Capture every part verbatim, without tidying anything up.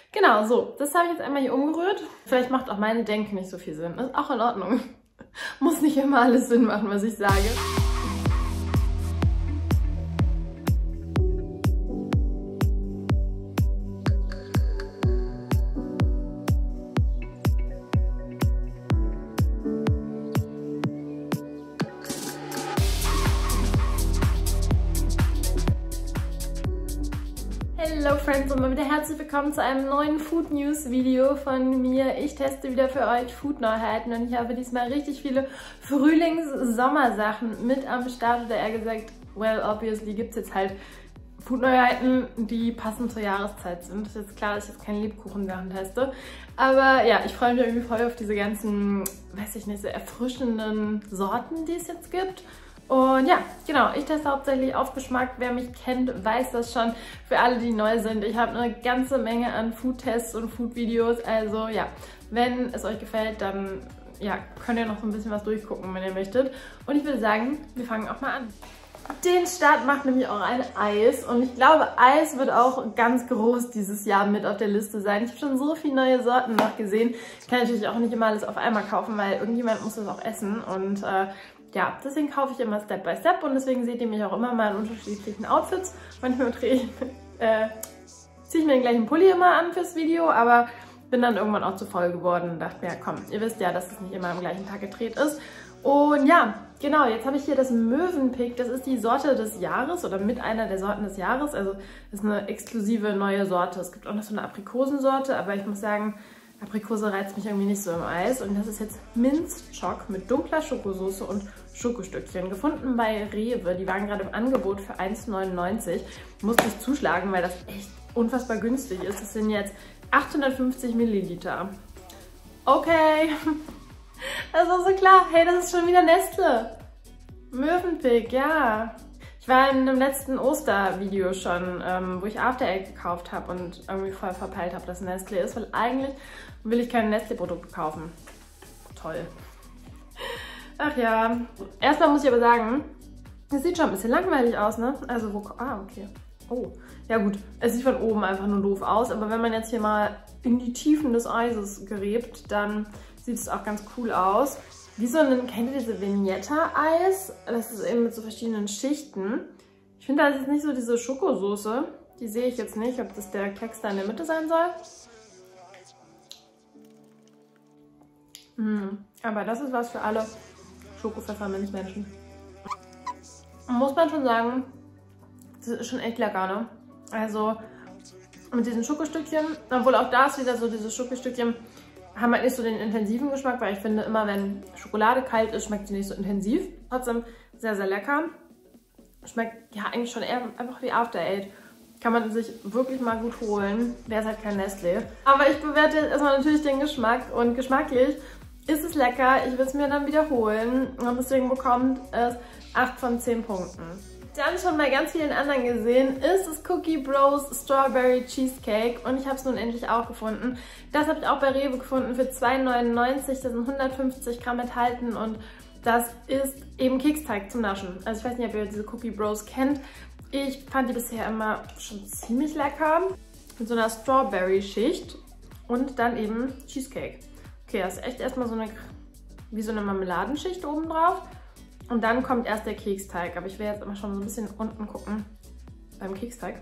Genau, so. Das habe ich jetzt einmal hier umgerührt. Vielleicht macht auch meine Denke nicht so viel Sinn. Ist auch in Ordnung. Muss nicht immer alles Sinn machen, was ich sage. Hello Friends und mal wieder herzlich willkommen zu einem neuen Food News Video von mir. Ich teste wieder für euch Food Neuheiten und ich habe diesmal richtig viele Frühlings-Sommersachen mit am Start, oder eher gesagt, well obviously gibt es jetzt halt Food Neuheiten, die passend zur Jahreszeit sind. Das ist jetzt klar, dass ich jetzt keine Lebkuchensachen teste, aber ja, ich freue mich irgendwie voll auf diese ganzen, weiß ich nicht, so erfrischenden Sorten, die es jetzt gibt. Und ja, genau, ich teste hauptsächlich auf Geschmack. Wer mich kennt, weiß das schon. Für alle, die neu sind, ich habe eine ganze Menge an Food-Tests und Food-Videos. Also ja, wenn es euch gefällt, dann ja, könnt ihr noch so ein bisschen was durchgucken, wenn ihr möchtet. Und ich würde sagen, wir fangen auch mal an. Den Start macht nämlich auch ein Eis. Und ich glaube, Eis wird auch ganz groß dieses Jahr mit auf der Liste sein. Ich habe schon so viele neue Sorten noch gesehen. Ich kann natürlich auch nicht immer alles auf einmal kaufen, weil irgendjemand muss das auch essen. Und äh, ja, deswegen kaufe ich immer Step by Step und deswegen seht ihr mich auch immer mal in unterschiedlichen Outfits. Manchmal drehe ich, äh, ziehe ich mir den gleichen Pulli immer an fürs Video, aber bin dann irgendwann auch zu voll geworden und dachte mir, ja komm, ihr wisst ja, dass es nicht immer am gleichen Tag gedreht ist. Und ja, genau, jetzt habe ich hier das Mövenpick, das ist die Sorte des Jahres oder mit einer der Sorten des Jahres. Also das ist eine exklusive neue Sorte. Es gibt auch noch so eine Aprikosensorte, aber ich muss sagen, Aprikose reizt mich irgendwie nicht so im Eis. Und das ist jetzt Minced Choc mit dunkler Schokosauce und Schokostückchen. Gefunden bei Rewe. Die waren gerade im Angebot für eins neunundneunzig. Musste ich zuschlagen, weil das echt unfassbar günstig ist. Das sind jetzt achthundertfünfzig Milliliter. Okay. Das war so klar. Hey, das ist schon wieder Nestle. Mövenpick, ja. Ich war in einem letzten Ostervideo schon, ähm, wo ich After Eight gekauft habe und irgendwie voll verpeilt habe, dass Nestle ist, weil eigentlich will ich keine Nestle-Produkte kaufen. Toll. Ach ja. Erstmal muss ich aber sagen, es sieht schon ein bisschen langweilig aus, ne? Also wo... Ah, okay. Oh. Ja gut, es sieht von oben einfach nur doof aus, aber wenn man jetzt hier mal in die Tiefen des Eises gräbt, dann sieht es auch ganz cool aus. Wie so ein, kennt ihr diese Vignetta-Eis? Das ist eben mit so verschiedenen Schichten. Ich finde, das ist nicht so diese Schokosoße. Die sehe ich jetzt nicht, ob das der Klecks da in der Mitte sein soll. Hm. Aber das ist was für alle Schokopfefferminzmenschen. Muss man schon sagen, das ist schon echt lecker, ne? Also mit diesen Schokostückchen, obwohl auch da ist wieder so diese Schokostückchen, haben halt nicht so den intensiven Geschmack, weil ich finde immer, wenn Schokolade kalt ist, schmeckt sie nicht so intensiv. Trotzdem sehr, sehr lecker. Schmeckt ja eigentlich schon eher einfach wie After Eight. Kann man sich wirklich mal gut holen. Wäre es halt kein Nestle. Aber ich bewerte jetzt erstmal natürlich den Geschmack. Und geschmacklich ist es lecker. Ich will es mir dann wiederholen. Und deswegen bekommt es acht von zehn Punkten. Dann schon bei ganz vielen anderen gesehen, ist es Cookie Bros Strawberry Cheesecake und ich habe es nun endlich auch gefunden. Das habe ich auch bei Rewe gefunden für zwei neunundneunzig, da sind hundertfünfzig Gramm enthalten und das ist eben Keksteig zum Naschen. Also ich weiß nicht, ob ihr diese Cookie Bros kennt. Ich fand die bisher immer schon ziemlich lecker. Mit so einer Strawberry Schicht und dann eben Cheesecake. Okay, das ist echt erstmal so eine, wie so eine Marmeladenschicht oben drauf. Und dann kommt erst der Keksteig. Aber ich will jetzt immer schon so ein bisschen unten gucken beim Keksteig.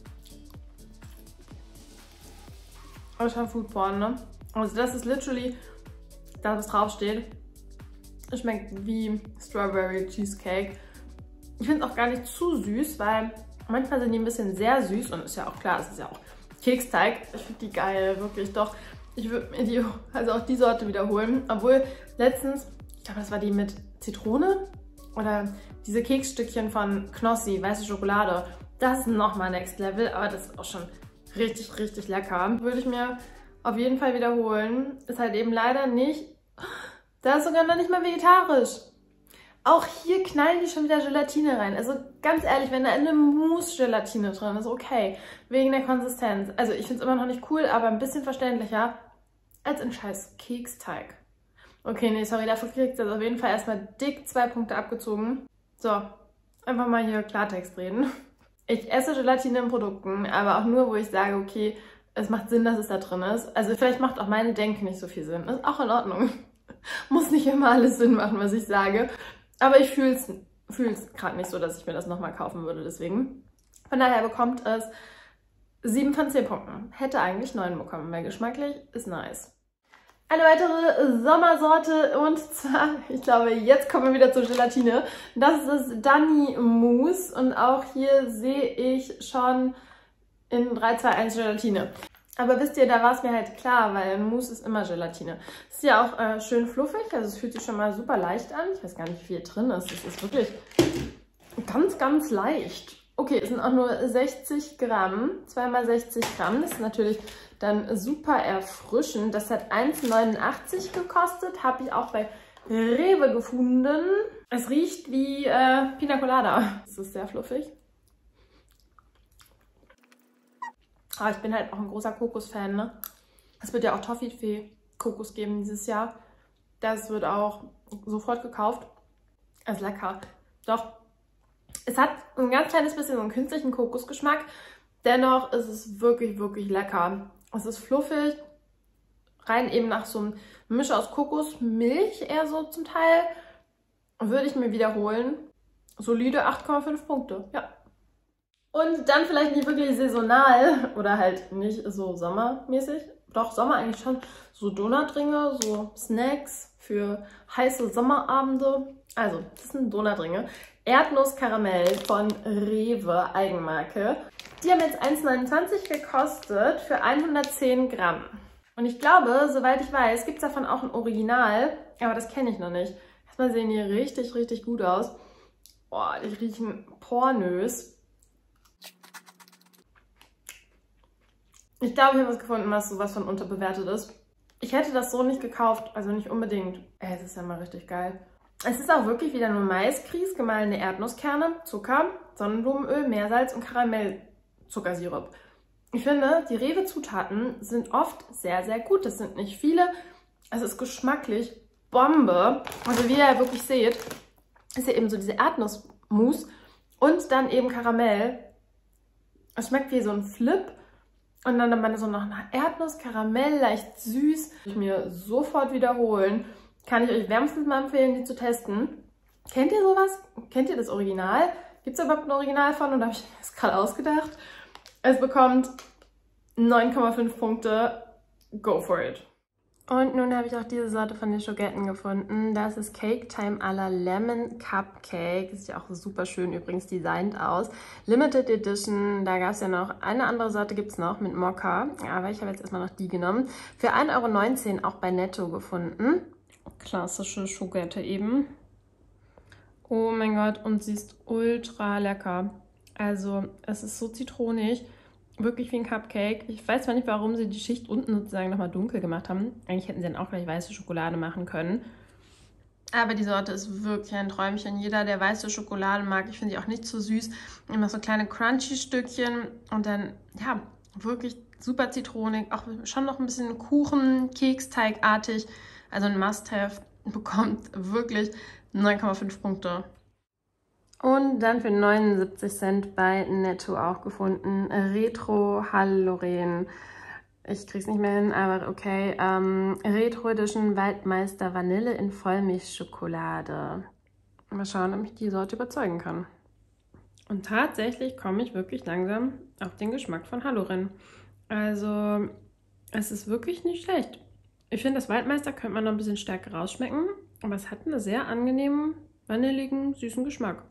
Aber schon Foodporn, ne? Also das ist literally das, was draufsteht. Es schmeckt wie Strawberry Cheesecake. Ich finde es auch gar nicht zu süß, weil manchmal sind die ein bisschen sehr süß. Und ist ja auch klar, es ist ja auch Keksteig. Ich finde die geil, wirklich doch. Ich würde mir die, also auch die Sorte wiederholen. Obwohl letztens, ich glaube, das war die mit Zitrone oder diese Keksstückchen von Knossi, weiße Schokolade. Das ist nochmal Next Level, aber das ist auch schon richtig, richtig lecker. Würde ich mir auf jeden Fall wiederholen. Ist halt eben leider nicht, da ist sogar noch nicht mal vegetarisch. Auch hier knallen die schon wieder Gelatine rein. Also ganz ehrlich, wenn da eine Mousse-Gelatine drin ist, okay, wegen der Konsistenz. Also ich finde es immer noch nicht cool, aber ein bisschen verständlicher als ein scheiß Keksteig. Okay, nee, sorry, dafür kriegt ihr jetzt auf jeden Fall erstmal dick zwei Punkte abgezogen. So, einfach mal hier Klartext reden. Ich esse Gelatine in Produkten, aber auch nur, wo ich sage, okay, es macht Sinn, dass es da drin ist. Also vielleicht macht auch meine Denke nicht so viel Sinn. Ist auch in Ordnung. Muss nicht immer alles Sinn machen, was ich sage. Aber ich fühle es fühle es gerade nicht so, dass ich mir das nochmal kaufen würde, deswegen. Von daher bekommt es sieben von zehn Punkten. Hätte eigentlich neun bekommen, weil geschmacklich ist nice. Eine weitere Sommersorte und zwar, ich glaube, jetzt kommen wir wieder zur Gelatine. Das ist das Danny Mousse und auch hier sehe ich schon in drei, zwei, eins Gelatine. Aber wisst ihr, da war es mir halt klar, weil ein Mousse ist immer Gelatine. Es ist ja auch äh, schön fluffig, also es fühlt sich schon mal super leicht an. Ich weiß gar nicht, wie viel drin ist. Es ist wirklich ganz, ganz leicht. Okay, es sind auch nur sechzig Gramm, zwei mal sechzig Gramm. Das ist natürlich dann super erfrischend. Das hat eins neunundachtzig gekostet, habe ich auch bei Rewe gefunden. Es riecht wie äh, Pina Colada. Es ist sehr fluffig. Aber ich bin halt auch ein großer Kokos-Fan, ne? Es wird ja auch Toffifee-Kokos geben dieses Jahr. Das wird auch sofort gekauft. Es ist lecker. Doch, es hat ein ganz kleines bisschen so einen künstlichen Kokosgeschmack. Dennoch ist es wirklich, wirklich lecker. Es ist fluffig. Rein eben nach so einem Misch aus Kokos, Milch eher so zum Teil. Würde ich mir wiederholen. Solide acht Komma fünf Punkte, ja. Und dann vielleicht nicht wirklich saisonal oder halt nicht so sommermäßig. Doch, Sommer eigentlich schon. So Donutringe, so Snacks für heiße Sommerabende. Also, das sind Donutringe. Erdnuss-Karamell von Rewe, Eigenmarke. Die haben jetzt eins neunundzwanzig gekostet für hundertzehn Gramm. Und ich glaube, soweit ich weiß, gibt es davon auch ein Original. Aber das kenne ich noch nicht. Erstmal sehen die richtig, richtig gut aus. Boah, die riechen pornös. Ich glaube, ich habe was gefunden, was sowas von unterbewertet ist. Ich hätte das so nicht gekauft, also nicht unbedingt. Ey, es ist ja mal richtig geil. Es ist auch wirklich wieder nur Maiskries, gemahlene Erdnusskerne, Zucker, Sonnenblumenöl, Meersalz und Karamellzuckersirup. Ich finde, die Rewe-Zutaten sind oft sehr, sehr gut. Das sind nicht viele. Es ist geschmacklich Bombe. Also wie ihr ja wirklich seht, ist ja eben so diese Erdnussmus und dann eben Karamell. Es schmeckt wie so ein Flip. Und dann dann so noch nach Erdnuss, Karamell, leicht süß. Ich mir sofort wiederholen. Kann ich euch wärmstens mal empfehlen, die zu testen. Kennt ihr sowas? Kennt ihr das Original? Gibt es überhaupt ein Original von? Oder habe ich das gerade ausgedacht? Es bekommt neun Komma fünf Punkte. Go for it. Und nun habe ich auch diese Sorte von den Schogetten gefunden. Das ist Cake Time à la Lemon Cupcake. Sieht ja auch super schön übrigens designt aus. Limited Edition, da gab es ja noch eine andere Sorte, gibt es noch mit Mokka. Aber ich habe jetzt erstmal noch die genommen. Für ein Euro neunzehn auch bei Netto gefunden. Klassische Schogette eben. Oh mein Gott, und sie ist ultra lecker. Also es ist so zitronig. Wirklich wie ein Cupcake. Ich weiß zwar nicht, warum sie die Schicht unten sozusagen nochmal dunkel gemacht haben. Eigentlich hätten sie dann auch gleich weiße Schokolade machen können. Aber die Sorte ist wirklich ein Träumchen. Jeder, der weiße Schokolade mag, ich finde die auch nicht zu süß. Immer so kleine Crunchy-Stückchen und dann, ja, wirklich super zitronig. Auch schon noch ein bisschen Kuchen, Keksteigartig. Also ein Must-Have, bekommt wirklich neun Komma fünf Punkte. Und dann für neunundsiebzig Cent bei Netto auch gefunden. Retro Halloreen. Ich krieg's nicht mehr hin, aber okay. Ähm, Retro Edition Waldmeister Vanille in Vollmilchschokolade. Mal schauen, ob ich die Sorte überzeugen kann. Und tatsächlich komme ich wirklich langsam auf den Geschmack von Halloreen. Also, es ist wirklich nicht schlecht. Ich finde, das Waldmeister könnte man noch ein bisschen stärker rausschmecken. Aber es hat einen sehr angenehmen, vanilligen, süßen Geschmack.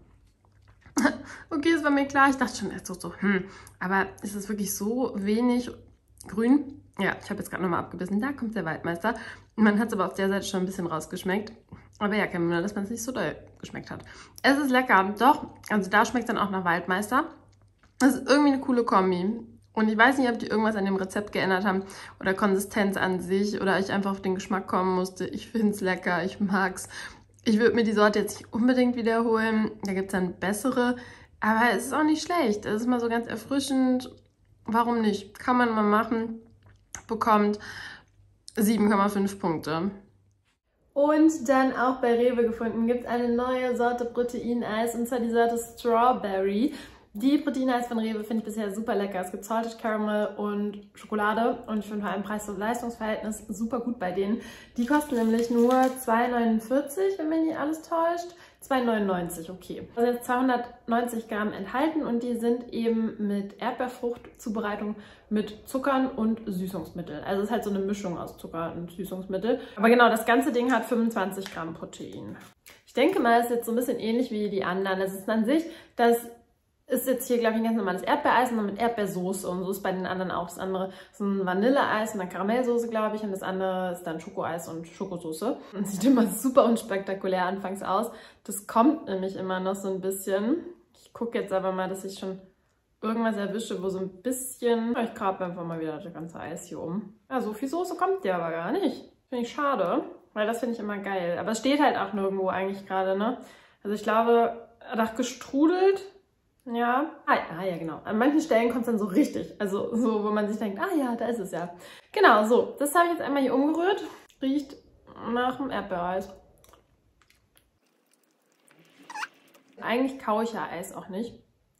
Okay, es war mir klar. Ich dachte schon erst so, so, hm, aber ist es wirklich so wenig grün? Ja, ich habe jetzt gerade nochmal abgebissen. Da kommt der Waldmeister. Man hat es aber auf der Seite schon ein bisschen rausgeschmeckt. Aber ja, kein Wunder, dass man es nicht so doll geschmeckt hat. Es ist lecker, doch. Also da schmeckt es dann auch nach Waldmeister. Das ist irgendwie eine coole Kombi. Und ich weiß nicht, ob die irgendwas an dem Rezept geändert haben oder Konsistenz an sich oder ich einfach auf den Geschmack kommen musste. Ich finde es lecker, ich mag es. Ich würde mir die Sorte jetzt nicht unbedingt wiederholen. Da gibt es dann bessere. Aber es ist auch nicht schlecht. Es ist mal so ganz erfrischend. Warum nicht? Kann man mal machen. Bekommt sieben Komma fünf Punkte. Und dann auch bei Rewe gefunden gibt es eine neue Sorte Proteineis. Und zwar die Sorte Strawberry. Die Proteineis von Rewe finde ich bisher super lecker. Es gibt Salted Caramel und Schokolade und ich finde vor allem Preis-Leistungs-Verhältnis super gut bei denen. Die kosten nämlich nur zwei neunundvierzig, wenn mich nicht alles täuscht. zwei neunundneunzig, okay. Also jetzt zweihundertneunzig Gramm enthalten und die sind eben mit Erdbeerfruchtzubereitung mit Zuckern und Süßungsmittel. Also es ist halt so eine Mischung aus Zucker und Süßungsmittel. Aber genau, das ganze Ding hat fünfundzwanzig Gramm Protein. Ich denke mal, es ist jetzt so ein bisschen ähnlich wie die anderen. Es ist an sich, das ist jetzt hier, glaube ich, ein ganz normales Erdbeereis und mit Erdbeersoße und so ist bei den anderen auch. Das andere ist ein Vanilleeis und eine Karamellsoße, glaube ich, und das andere ist dann Schokoeis und Schokosoße. Und sieht immer super unspektakulär anfangs aus. Das kommt nämlich immer noch so ein bisschen. Ich gucke jetzt aber mal, dass ich schon irgendwas erwische, wo so ein bisschen... Ich grabe einfach mal wieder das ganze Eis hier um. Ja, so viel Soße kommt ja aber gar nicht. Finde ich schade, weil das finde ich immer geil. Aber es steht halt auch nirgendwo eigentlich gerade, ne? Also ich glaube, nach gestrudelt... Ja, ah, ah ja genau. An manchen Stellen kommt es dann so richtig, also so, wo man sich denkt, ah ja, da ist es ja. Genau, so, das habe ich jetzt einmal hier umgerührt. Riecht nach dem Erdbeereis. Eigentlich kaue ich ja Eis auch nicht.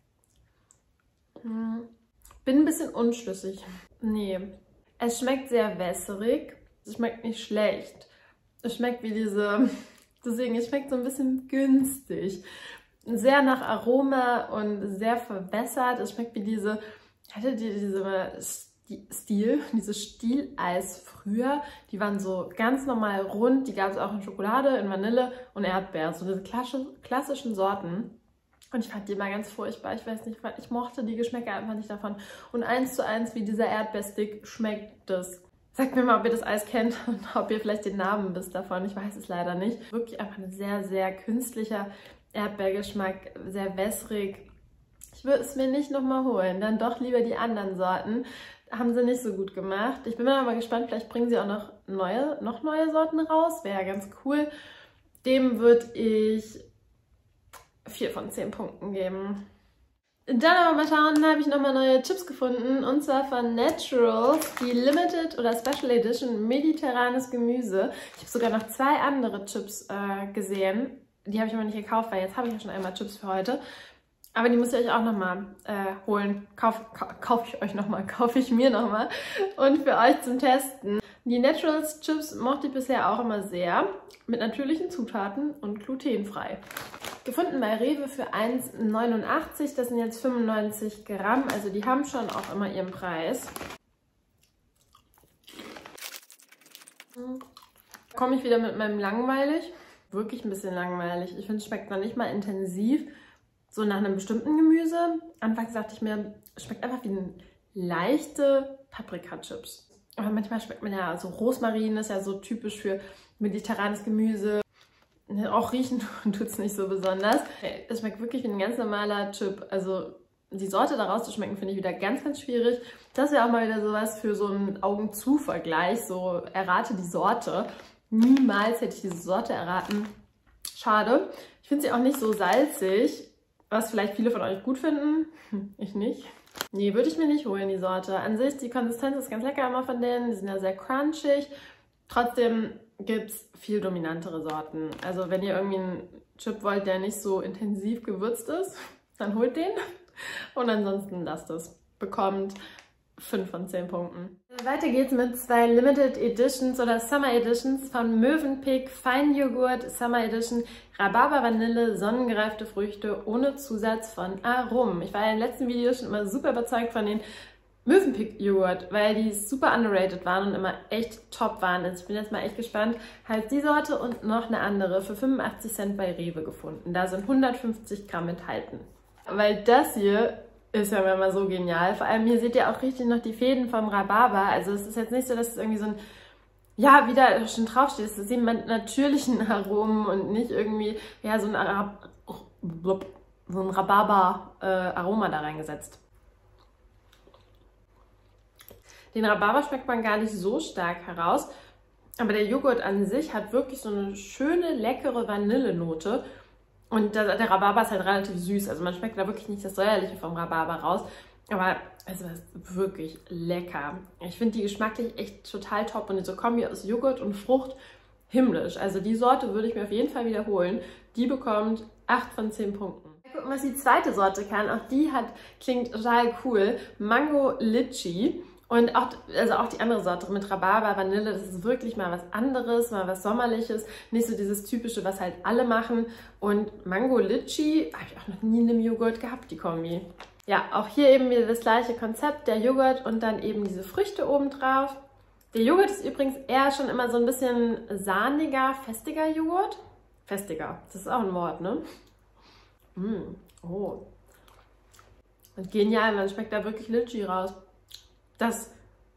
Hm. Bin ein bisschen unschlüssig. Nee, es schmeckt sehr wässrig. Es schmeckt nicht schlecht. Es schmeckt wie diese, deswegen, es schmeckt so ein bisschen günstig. Sehr nach Aroma und sehr verwässert. Es schmeckt wie diese, hattet ihr diese Stiel, diese Stieleis früher? Die waren so ganz normal rund. Die gab es auch in Schokolade, in Vanille und Erdbeer. So diese klassischen Sorten. Und ich fand die immer ganz furchtbar. Ich weiß nicht, ich mochte die Geschmäcker einfach nicht davon. Und eins zu eins wie dieser Erdbeerstick schmeckt das. Sagt mir mal, ob ihr das Eis kennt und ob ihr vielleicht den Namen wisst davon. Ich weiß es leider nicht. Wirklich einfach ein sehr, sehr künstlicher Erdbeergeschmack, sehr wässrig. Ich würde es mir nicht nochmal holen, dann doch lieber die anderen Sorten. Haben sie nicht so gut gemacht. Ich bin mal mal gespannt, vielleicht bringen sie auch noch neue, noch neue Sorten raus. Wäre ja ganz cool. Dem würde ich vier von zehn Punkten geben. Dann aber mal schauen, habe ich nochmal neue Chips gefunden und zwar von Naturals, die Limited oder Special Edition mediterranes Gemüse. Ich habe sogar noch zwei andere Chips äh, gesehen. Die habe ich aber nicht gekauft, weil jetzt habe ich ja schon einmal Chips für heute. Aber die müsst ihr euch auch nochmal äh, holen. Kaufe kauf ich euch nochmal, kaufe ich mir nochmal. Und für euch zum Testen. Die Naturals Chips mochte ich bisher auch immer sehr. Mit natürlichen Zutaten und glutenfrei. Gefunden bei Rewe für eins neunundachtzig. Das sind jetzt fünfundneunzig Gramm. Also die haben schon auch immer ihren Preis. Da komme ich wieder mit meinem langweilig. Wirklich ein bisschen langweilig. Ich finde, es schmeckt noch nicht mal intensiv. So nach einem bestimmten Gemüse. Anfangs dachte ich mir, es schmeckt einfach wie eine leichte Paprika-Chips. Aber manchmal schmeckt man ja so Rosmarin, ist ja so typisch für mediterranes Gemüse. Auch riechen tut es nicht so besonders. Es schmeckt wirklich wie ein ganz normaler Chip. Also die Sorte daraus zu schmecken, finde ich wieder ganz, ganz schwierig. Das wäre auch mal wieder sowas für so einen Augen-zu-Vergleich. So errate die Sorte. Niemals hätte ich diese Sorte erraten. Schade. Ich finde sie auch nicht so salzig, was vielleicht viele von euch gut finden. Ich nicht. Nee, würde ich mir nicht holen, die Sorte. An sich, die Konsistenz ist ganz lecker immer von denen. Die sind ja sehr crunchig. Trotzdem gibt es viel dominantere Sorten. Also wenn ihr irgendwie einen Chip wollt, der nicht so intensiv gewürzt ist, dann holt den. Und ansonsten lasst es. Bekommt fünf von zehn Punkten. Weiter geht's mit zwei Limited Editions oder Summer Editions von Mövenpick Feinjoghurt Summer Edition Rhabarber Vanille sonnengereifte Früchte ohne Zusatz von Aromen. Ich war ja im letzten Video schon immer super überzeugt von den Mövenpick Joghurt, weil die super underrated waren und immer echt top waren. Also ich bin jetzt mal echt gespannt. Halt die Sorte und noch eine andere für fünfundachtzig Cent bei Rewe gefunden. Da sind hundertfünfzig Gramm enthalten. Weil das hier ist ja immer so genial. Vor allem hier seht ihr auch richtig noch die Fäden vom Rhabarber. Also es ist jetzt nicht so, dass es irgendwie so ein, ja, wie da schon draufsteht, es ist eben mit natürlichen Aromen und nicht irgendwie, ja, so ein, Arab, so ein Rhabarber-Aroma äh, da reingesetzt. Den Rhabarber schmeckt man gar nicht so stark heraus, aber der Joghurt an sich hat wirklich so eine schöne, leckere Vanillenote. Und der, der Rhabarber ist halt relativ süß, also man schmeckt da wirklich nicht das Säuerliche vom Rhabarber raus. Aber es ist wirklich lecker. Ich finde die geschmacklich echt total top und diese Kombi aus Joghurt und Frucht himmlisch. Also die Sorte würde ich mir auf jeden Fall wiederholen. Die bekommt acht von zehn Punkten. gucken, was die zweite Sorte kann. Auch die hat, klingt total cool. Mango Litchi. Und auch, also auch die andere Sorte mit Rhabarber, Vanille, das ist wirklich mal was anderes, mal was Sommerliches. Nicht so dieses Typische, was halt alle machen. Und Mango Litchi habe ich auch noch nie in einem Joghurt gehabt, die Kombi. Ja, auch hier eben wieder das gleiche Konzept, der Joghurt und dann eben diese Früchte oben drauf. Der Joghurt ist übrigens eher schon immer so ein bisschen sahniger, festiger Joghurt. Festiger, das ist auch ein Wort, ne? Mm, oh. Und genial, man schmeckt da wirklich Litchi raus. Das,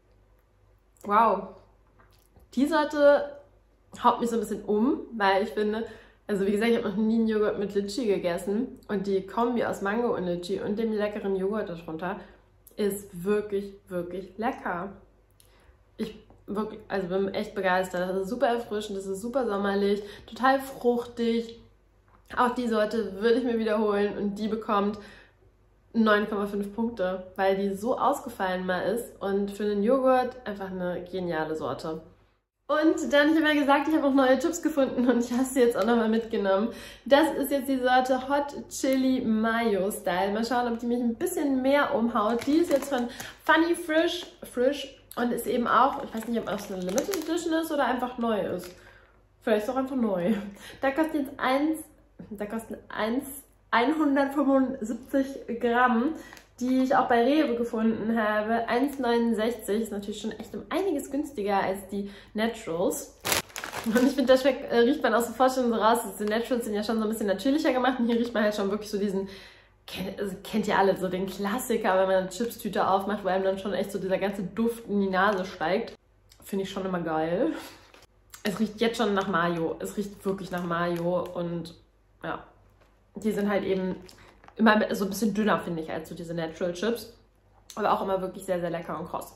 wow, die Sorte haut mich so ein bisschen um, weil ich finde, also wie gesagt, ich habe noch nie einen Joghurt mit Litchi gegessen und die Kombi aus Mango und Litchi und dem leckeren Joghurt darunter ist wirklich, wirklich lecker. Ich wirklich, also bin echt begeistert. Das ist super erfrischend, das ist super sommerlich, total fruchtig. Auch die Sorte würde ich mir wiederholen und die bekommt neun Komma fünf Punkte, weil die so ausgefallen mal ist und für den Joghurt einfach eine geniale Sorte. Und dann, ich habe ja gesagt, ich habe auch neue Chips gefunden und ich habe sie jetzt auch nochmal mitgenommen. Das ist jetzt die Sorte Hot Chili Mayo Style. Mal schauen, ob die mich ein bisschen mehr umhaut. Die ist jetzt von Funny Frisch, Frisch und ist eben auch, ich weiß nicht, ob es eine Limited Edition ist oder einfach neu ist. Vielleicht ist auch einfach neu. Da kostet jetzt eins, da kostet eins hundertfünfundsiebzig Gramm, die ich auch bei Rewe gefunden habe. eins neunundsechzig ist natürlich schon echt um einiges günstiger als die Naturals. Und ich finde, da schmeckt, äh, riecht man auch sofort schon so raus. Die Naturals sind ja schon so ein bisschen natürlicher gemacht und hier riecht man halt schon wirklich so diesen, kennt, also kennt ihr alle, so den Klassiker, wenn man eine Chipstüte aufmacht, wo einem dann schon echt so dieser ganze Duft in die Nase steigt. Finde ich schon immer geil. Es riecht jetzt schon nach Mayo. Es riecht wirklich nach Mayo und ja. Die sind halt eben immer so ein bisschen dünner, finde ich, als so diese Natural Chips. Aber auch immer wirklich sehr, sehr lecker und kross.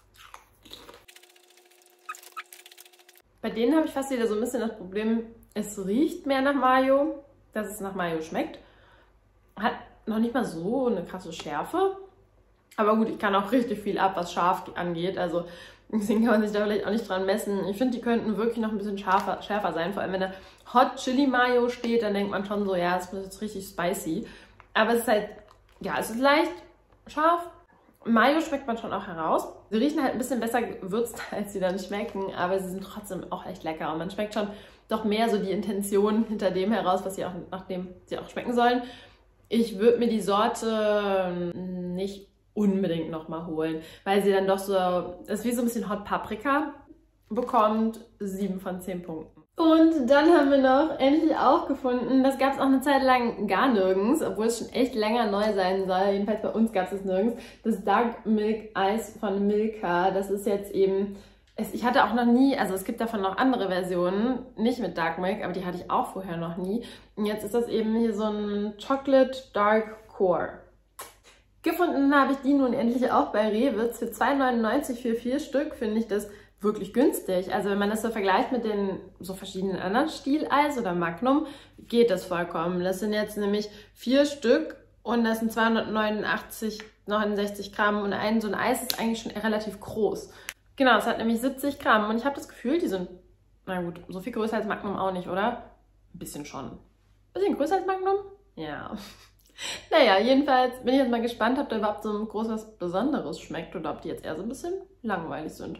Bei denen habe ich fast wieder so ein bisschen das Problem, es riecht mehr nach Mayo, dass es nach Mayo schmeckt. Hat noch nicht mal so eine krasse Schärfe. Aber gut, ich kann auch richtig viel ab, was scharf angeht. Also deswegen kann man sich da vielleicht auch nicht dran messen. Ich finde, die könnten wirklich noch ein bisschen schärfer, schärfer sein. Vor allem, wenn da Hot Chili Mayo steht, dann denkt man schon so, ja, es ist jetzt richtig spicy. Aber es ist halt, ja, es ist leicht scharf. Mayo schmeckt man schon auch heraus. Sie riechen halt ein bisschen besser gewürzt, als sie dann schmecken. Aber sie sind trotzdem auch echt lecker. Und man schmeckt schon doch mehr so die Intention hinter dem heraus, was sie auch, nachdem sie auch schmecken sollen. Ich würde mir die Sorte nicht unbedingt nochmal holen, weil sie dann doch so, das ist wie so ein bisschen Hot Paprika, bekommt sieben von zehn Punkten. Und dann haben wir noch endlich auch gefunden, das gab es auch eine Zeit lang gar nirgends, obwohl es schon echt länger neu sein soll, jedenfalls bei uns gab es es nirgends, das Dark Milk Ice von Milka. Das ist jetzt eben, es, ich hatte auch noch nie, also es gibt davon noch andere Versionen, nicht mit Dark Milk, aber die hatte ich auch vorher noch nie. Und jetzt ist das eben hier so ein Chocolate Dark Core. Gefunden habe ich die nun endlich auch bei Rewe. Für zwei neunundneunzig für vier Stück finde ich das wirklich günstig. Also wenn man das so vergleicht mit den so verschiedenen anderen Stieleis oder Magnum, geht das vollkommen. Das sind jetzt nämlich vier Stück und das sind zweihundertneunundachtzig, neunundsechzig Gramm und ein so ein Eis ist eigentlich schon relativ groß. Genau, es hat nämlich siebzig Gramm und ich habe das Gefühl, die sind, na gut, so viel größer als Magnum auch nicht, oder? Ein bisschen schon. Ein bisschen größer als Magnum? Ja. Naja, jedenfalls bin ich jetzt mal gespannt, ob da überhaupt so ein großes Besonderes schmeckt oder ob die jetzt eher so ein bisschen langweilig sind.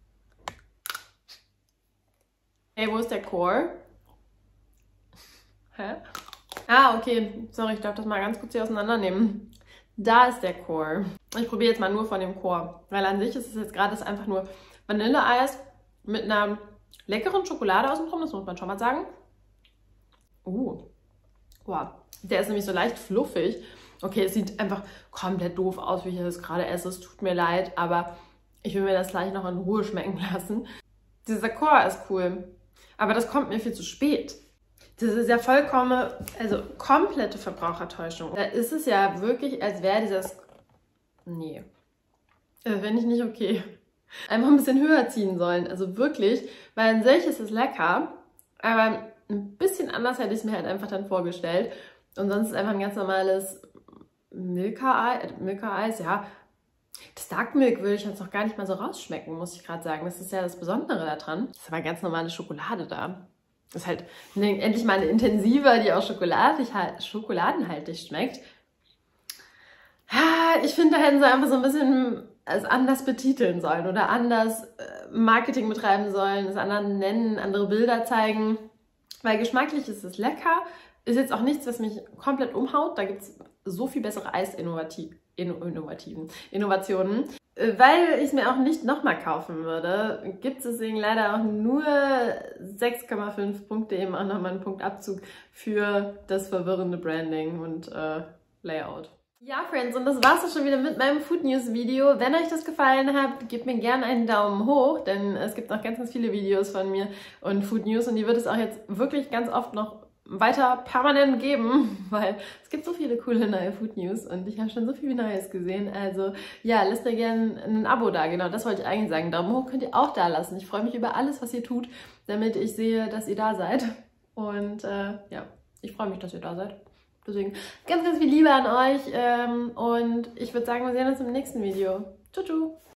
Hey, wo ist der Core? Hä? Ah, okay. Sorry, ich darf das mal ganz kurz hier auseinandernehmen. Da ist der Core. Ich probiere jetzt mal nur von dem Core, weil an sich ist es jetzt gerade einfach nur Vanilleeis mit einer leckeren Schokolade außenrum, das muss man schon mal sagen. Uh, wow. Der ist nämlich so leicht fluffig. Okay, es sieht einfach komplett doof aus, wie ich das gerade esse. Es tut mir leid, aber ich will mir das gleich noch in Ruhe schmecken lassen. Dieser Core ist cool, aber das kommt mir viel zu spät. Das ist ja vollkommen, also komplette Verbrauchertäuschung. Da ist es ja wirklich, als wäre dieses... Nee, das finde ich nicht okay. Einfach ein bisschen höher ziehen sollen, also wirklich, weil an sich ist es lecker, aber ein bisschen anders hätte ich es mir halt einfach dann vorgestellt. Und sonst ist es einfach ein ganz normales Milka-Eis, Milka-Eis, ja. Das Dark Milk würde ich jetzt noch gar nicht mal so rausschmecken, muss ich gerade sagen. Das ist ja das Besondere daran. Das ist aber ganz normale Schokolade da. Das ist halt endlich mal eine intensiver, die auch schokoladig, schokoladenhaltig schmeckt. Ich finde, da hätten sie einfach so ein bisschen es anders betiteln sollen oder anders Marketing betreiben sollen, es anderen nennen, andere Bilder zeigen. Weil geschmacklich ist es lecker, ist jetzt auch nichts, was mich komplett umhaut. Da gibt es so viel bessere Eisinnovativen, Innovationen. Weil ich es mir auch nicht nochmal kaufen würde, gibt es deswegen leider auch nur sechs Komma fünf Punkte, eben auch nochmal einen Punktabzug für das verwirrende Branding und äh, Layout. Ja, Friends, und das war's auch schon wieder mit meinem Food News Video. Wenn euch das gefallen hat, gebt mir gerne einen Daumen hoch, denn es gibt noch ganz, ganz viele Videos von mir und Food News und die wird es auch jetzt wirklich ganz oft noch weiter permanent geben, weil es gibt so viele coole neue Food News und ich habe schon so viel Neues gesehen. Also ja, lasst mir gerne ein Abo da, genau, das wollte ich eigentlich sagen. Daumen hoch könnt ihr auch da lassen. Ich freue mich über alles, was ihr tut, damit ich sehe, dass ihr da seid. Und äh, ja, ich freue mich, dass ihr da seid. Deswegen ganz, ganz viel Liebe an euch ähm, und ich würde sagen, wir sehen uns im nächsten Video. Tschüss.